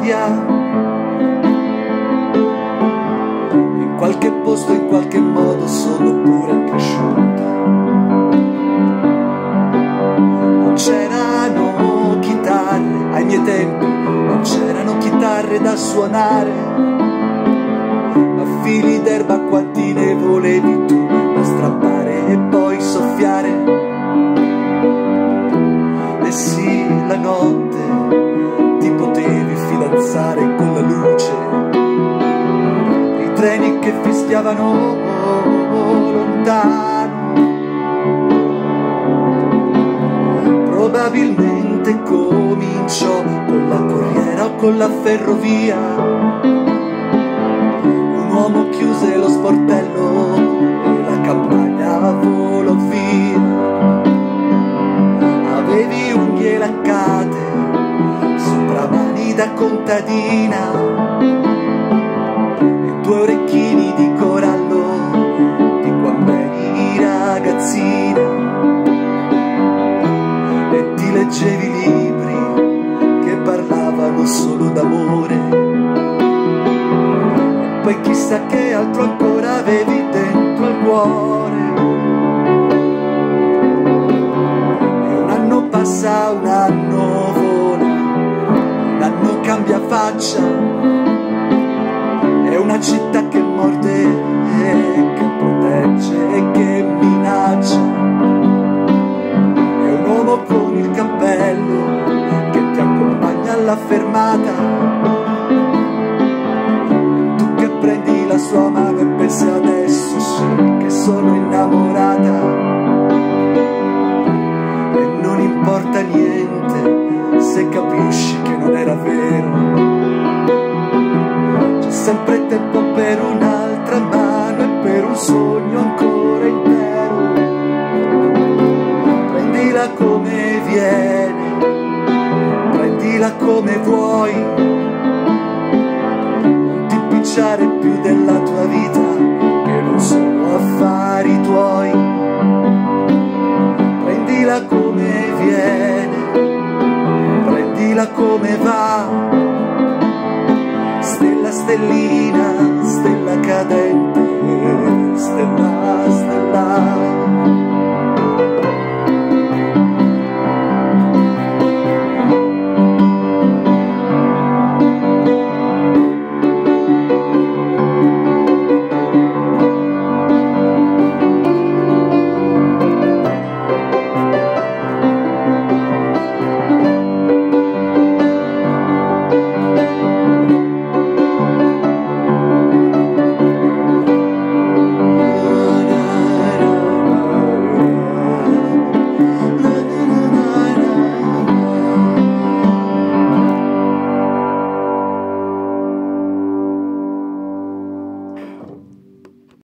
cambia, in qualche posto, in qualche modo sono pure cresciuta. Non c'erano chitarre ai miei tempi, non c'erano chitarre da suonare, ma fili d'erba quanti ne volevi tu, da strappare e poi soffiare. E sì, la notte ti potevi fidanzare con la luce, i treni che fischiavano lontano. Probabilmente cominciò con la corriera o con la ferrovia. Un uomo chiuse lo sportello e la campagna volò via. Avevi unghie laccate sopra mani da contadina, i tuoi orecchini di corallo di quando eri ragazzina, e ti leggevi libri che parlavano solo d'amore. E poi chissà che altro ancora avevi dentro al cuore. Passa, un anno vola, un anno cambia faccia, è una città che morde, che protegge e che minaccia, è un uomo con il cappello che ti accompagna alla fermata, tu che prendi la sua mano e pensi adesso sì che sono innamorata. Non importa niente se capisci che non era vero, c'è sempre tempo per un'altra mano e per un sogno ancora intero. Prendila come viene, prendila come vuoi, non ti impicciare più della tua vita che non sono affari tuoi. Prendila come viene, prendila come va, stella, stellina.